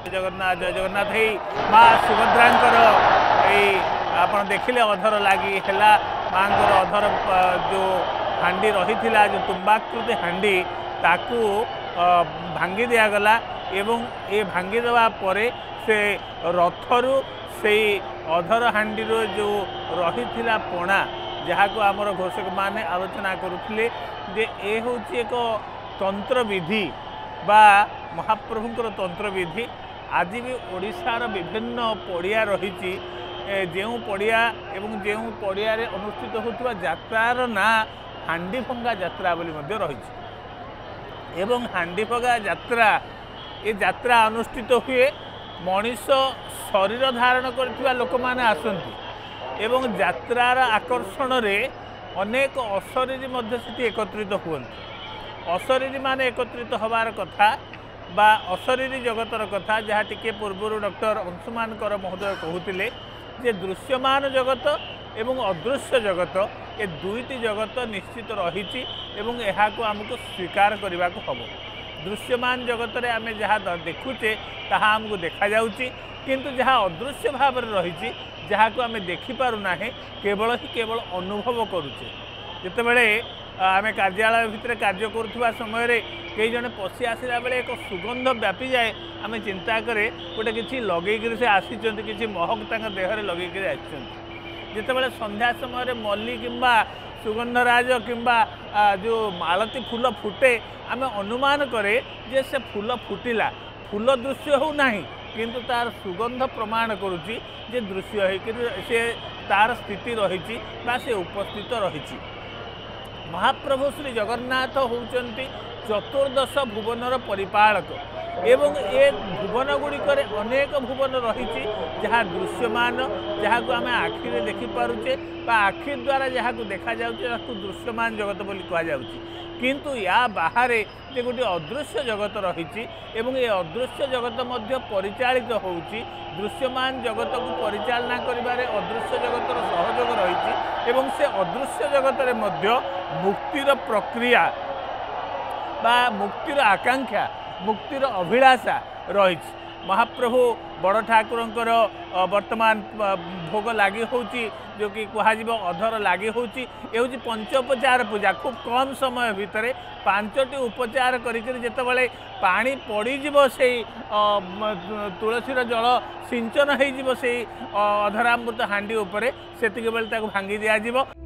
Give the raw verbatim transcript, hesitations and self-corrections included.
जगन्नाथ जय जगन्नाथ ही माँ सुभद्रांकर आप देखिले अधर लगी है माँ अधर जो हांडी रही जो तुम्बाकृति हांडी ताकू भांगी दिगला एवं ये भांगी देवा परे से रथरु से अधर हांडी जो रही पणा जहाँ को आमर घोषक माने आलोचना करुले जे ए हूँ एक तंत्र विधि बा महाप्रभुंकर तंत्र विधि आज भी ओडिशार विभिन्न पड़िया रही जो पड़िया एवं जो पड़िया अनुष्ठित होता यात्रार ना हांडी भंगा यात्रा बोली रही एवं हांडी भंगा यात्रा ये यात्रा अनुष्ठित हुए मनीष शरीर धारण कर लोक मैंने आसती एवं यात्रार आकर्षण रे अनेक अशरीरी से एकत्रित हुए अशरीरी माने एकत्रित हबार कथा बा अशरीरी जगतर कथा जहाँ टिके पूर्व डॉक्टर अंशुमान कर महोदय कहते जे दृश्यमान जगत एवं अदृश्य जगत ये दुईटी जगत निश्चित रही को आमको स्वीकार करने को हम दृश्यमान जगत रे आमे जहाँ देखुचे ताहा आमको देखा जाउची किंतु जहाँ अदृश्य भाव रही जहाँ को आमे देखिपारुना केवल ही केवल अनुभव करुचे जितेबले आम कार्यालय भितर कार्य करुवा समय कई जन पशि आसला बेले एक सुगंध व्यापी जाए आम चिंता करे गोटे किसी लगे से आसी किसी महक देहरे लगे आते संध्या समय मल्ली किंबा सुगंधराज किंबा जो मालती फूल फुटे आम अनुमान करे जे से फूल फुटिला फूल दृश्य हो ना किंतु तार सुगंध प्रमाण करुच्ची जे दृश्य है कि से तार स्थिति रही से उपस्थित रही महाप्रभु श्री जगन्नाथ होउचंती चतुर्दश भुवनर परिपालक एवं ए भुवन गुड़िकर अनेक भुवन रही जहाँ दृश्यमान जहाँ को आम आखिरे देखिपारे आखि द्वारा जहाँ को देखा जाऊँ दृश्यमान जगत बोली कहुच्छी किंतु या बाहर जे गोटे अदृश्य जगत रही ये अदृश्य जगत मध्य परिचालित होउची दृश्यमान जगत को परिचालना करिबारे अदृश्य जगतर सहयोग रही एवं से अदृश्य जगत रे मध्य मुक्तिर प्रक्रिया बा मुक्तिर आकांक्षा मुक्तिर अभिलाषा रही महाप्रभु बड़ ठाकुरंकर वर्तमान भोग लगी होची जो कि कह अधर लगी होची ये हूँ पंचोपचार पूजा खूब कम समय भितर पांचटी उपचार करते पानी पड़ीज से तुलसीर जल सिंचन हो अधरामृत हांडी उपरे से भांगी दिज्व।